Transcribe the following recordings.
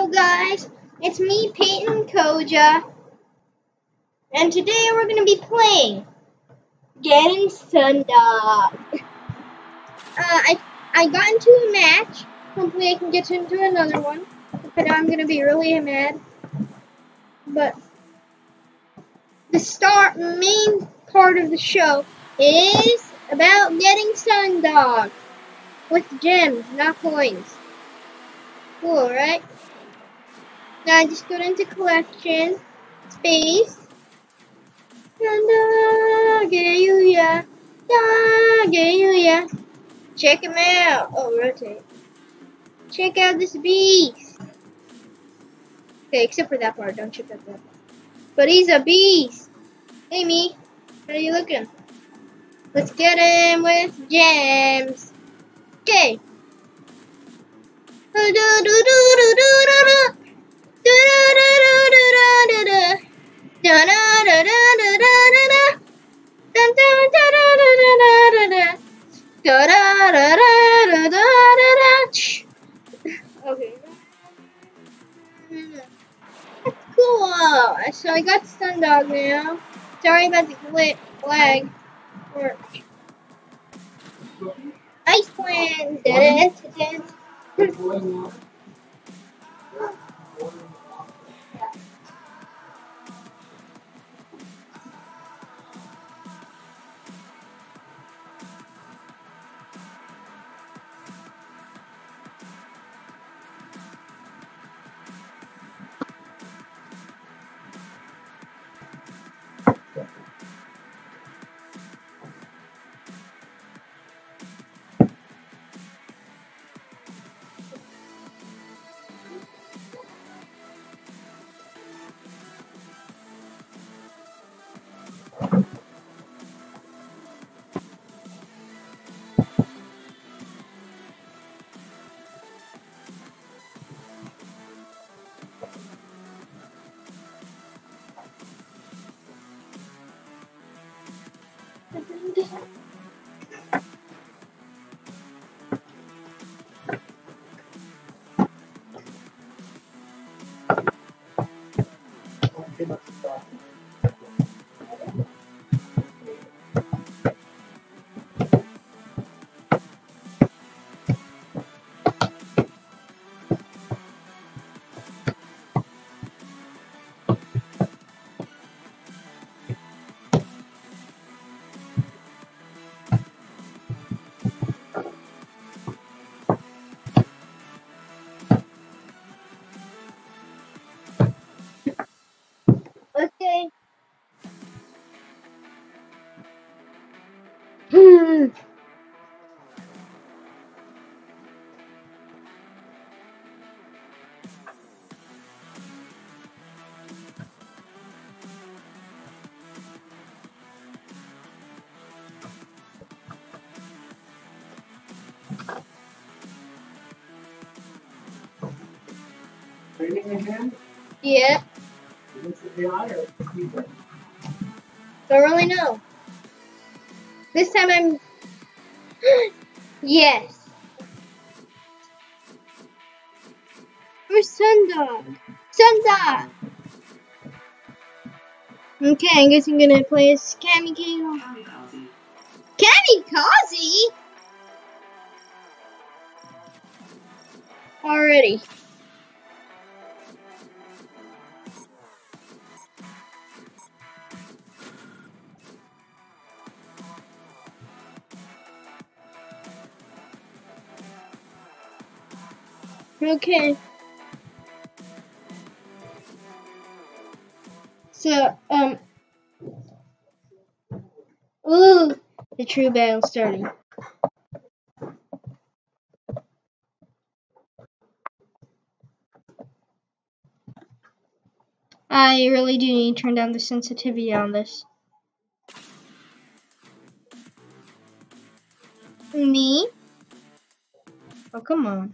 guys, it's me, Peyton Koja, and today we're going to be playing Getting Sundog. I got into a match. Hopefully I can get into another one, but I'm going to be really mad. But the main part of the show is about getting Sundog with gems, not coins. Cool, right? Now I just go into collection, space, and check him out. Oh, rotate. Check out this beast. Okay, except for that part. Don't check out that part. But he's a beast. Hey, me. How are you looking? Let's get him with gems. Okay. Okay. Cool. So I got Sundog now. Sorry about the lag. Ice Plan. Okay. Training again? Yeah. Against the AI or people? Don't really know. This time I'm... Yes. Where's Sundog? Sundog! Okay, I guess I'm gonna play as Kamikaze. Kamikaze? Already. Okay. So, ooh, the true battle starting. I really do need to turn down the sensitivity on this. Me? Oh, come on.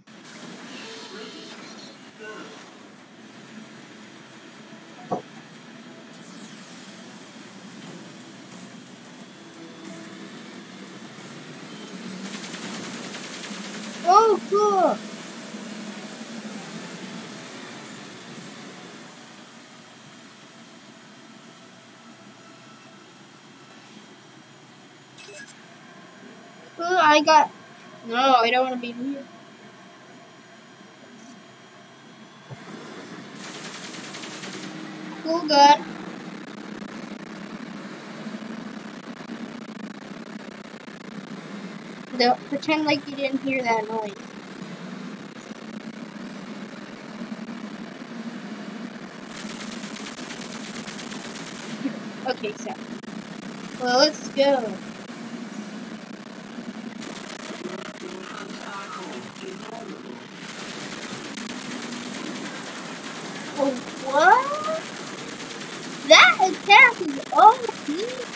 Oh, cool. Oh, I got. No, I don't want to be here. Cool gun. Don't pretend like you didn't hear that noise. Okay, so. Well, let's go. Oh, what? That attack is OP.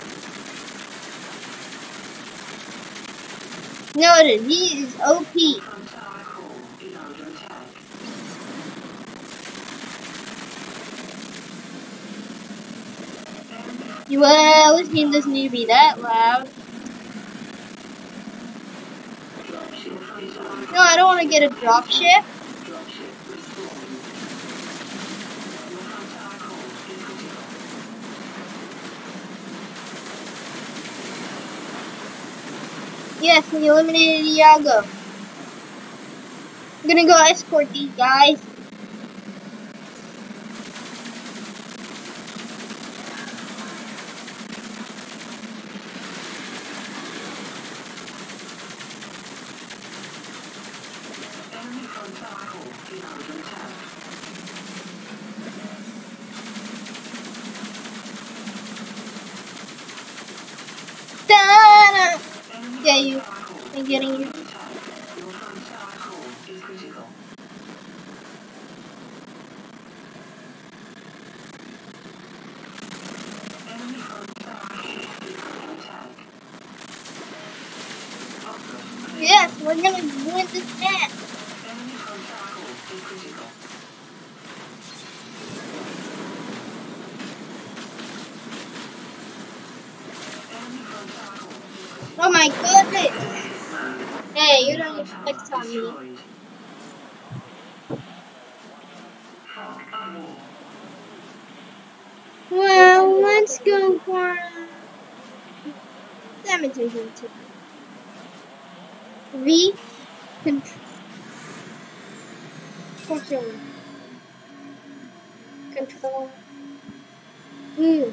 Noted, he is OP. Well, this game doesn't need to be that loud. No, I don't want to get a dropship. Yes, we eliminated Iago. I'm gonna go escort these guys. Ta-da! Yeah, you. I'm getting you. Yes, we're gonna win this match. Oh my goodness! Hey, you don't expect on me. Well, let's go for cemetery. V control. Ooh.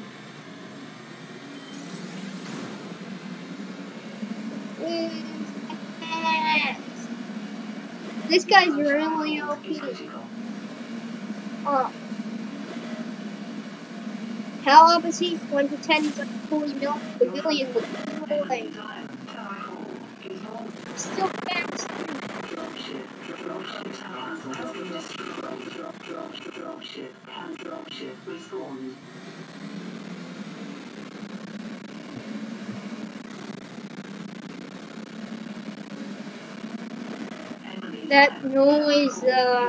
This guy's really OP. Oh. How up is he? 1 to 10, he's like 40 million with no way. Still fast. That noise,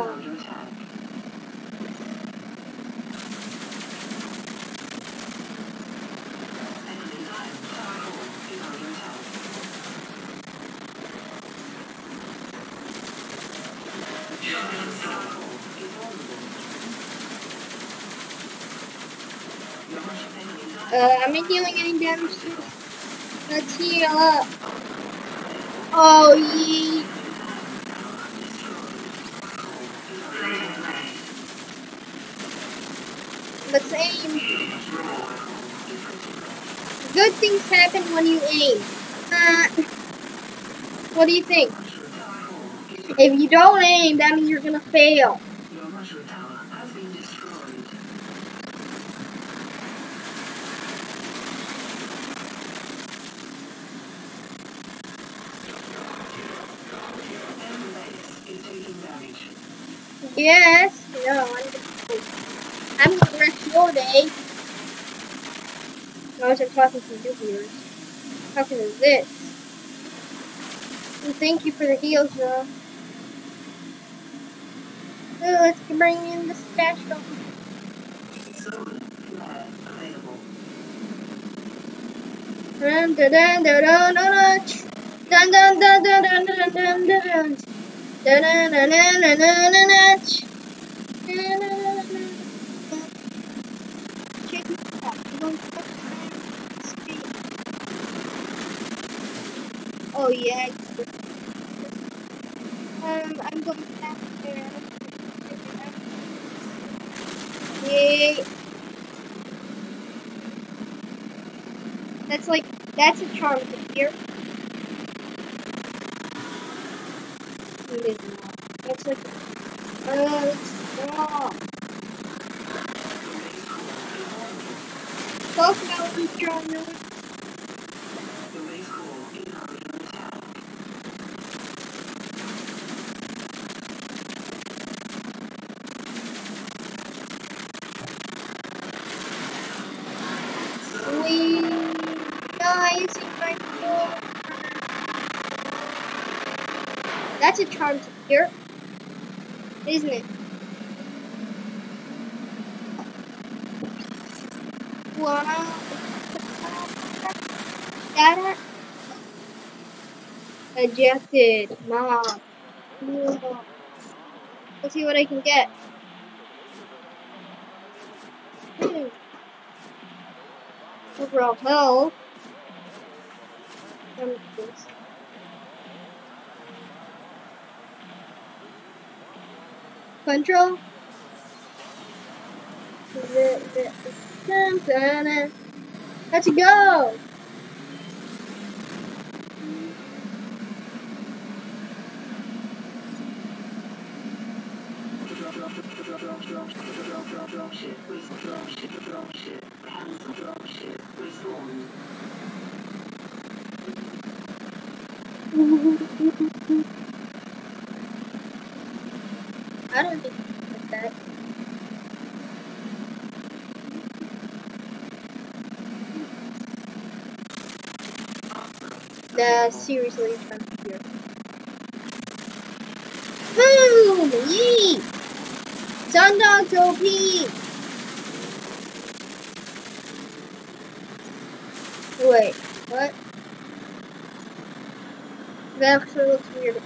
am I dealing any damage to it? Let's heal up. Oh, yee. Let's aim. Good things happen when you aim. What do you think? If you don't aim, that means you're gonna fail. Yes. No, I'm gonna rest your day. I wasn't talking to you viewers. I'm talking to this. And thank you for the heals, though. Let's bring in the stash dog. Dun dun dun dun dun dun dun dun dun dun dun dun dun dun. Dun dun dun dun dun dun dun dun. Check it out. Oh yeah. I'm going back there. Yay. That's a charm here. That's like stop. Talk about this charm now. That's a charm here, isn't it? Wow. Data ejected. Mom. Let's see what I can get. Overall health. Control. Let's go. I don't think like that. Seriously, from here. Boom! Yeet! Sundog's OP! Wait, what? That actually looks weird.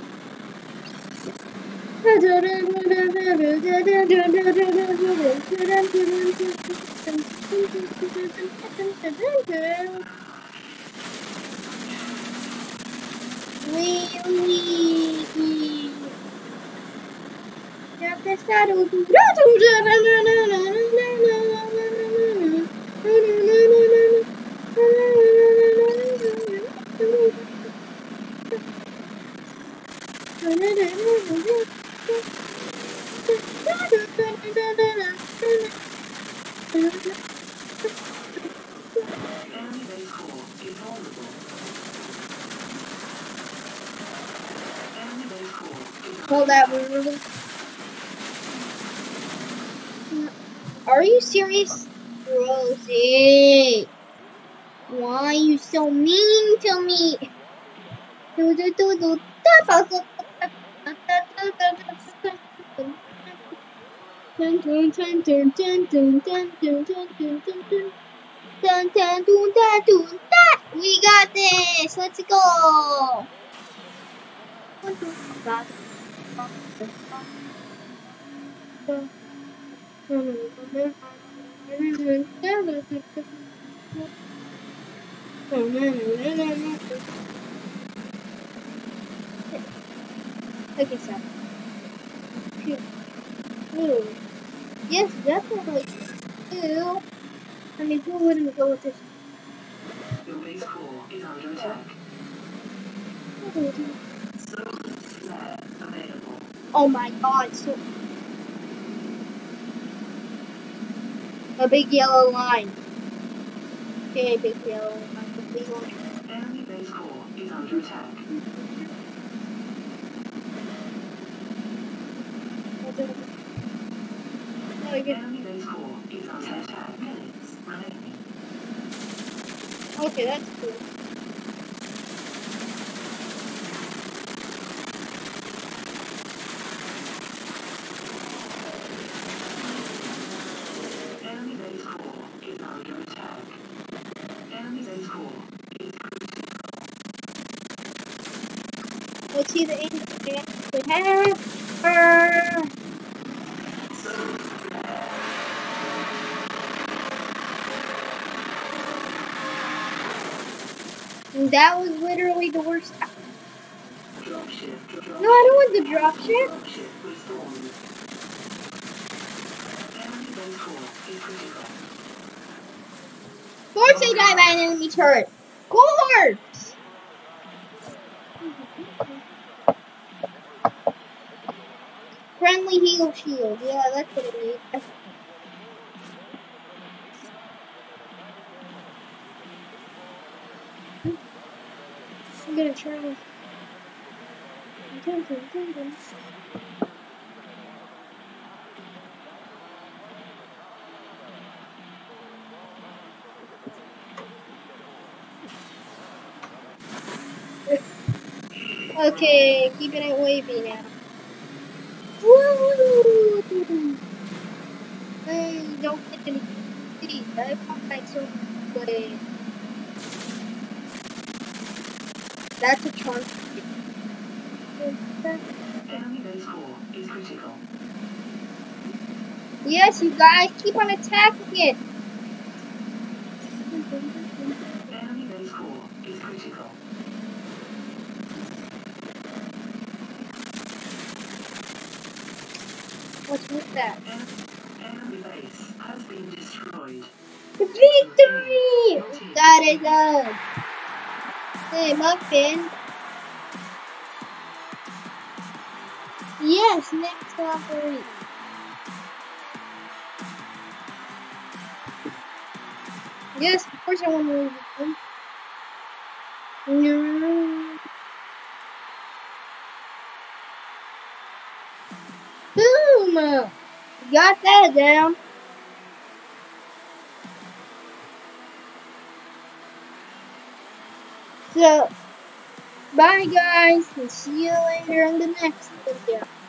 Hold that, Are you serious? Rosie, why are you so mean to me? We got this. Let's go. Okay, so. Ooh. Yes, definitely. Ew. I mean, who wouldn't go with this? Your base core is under attack. Available. Oh my god, so a big yellow line. Okay, big yellow line. Big line. Enemy base core is under attack. Enemy base core is under attack. Minutes remaining. Okay, that's cool. Enemy base core is under attack. Enemy base core is Let's see the end of the have. That was literally the worst. Dropship. No, I don't want the dropship. Dropship respawns. Enemy base core is critical. Of course I die by an enemy turret. Corpse! Friendly heal shield. Yeah, that's what it is. I'm gonna try. Okay, keeping it wavy now. Woo! Hey, don't get any cities. I want my so good. That's a charm. Enemy base core is critical. Yes, you guys keep on attacking it. Enemy base core is critical. What's with that? Enemy base has been destroyed. Victory! That is good. Hey, Muffin. Yes, next operate. Yes, of course I want to leave them. No. Boom! Got that down. So, bye guys, and see you later in the next video.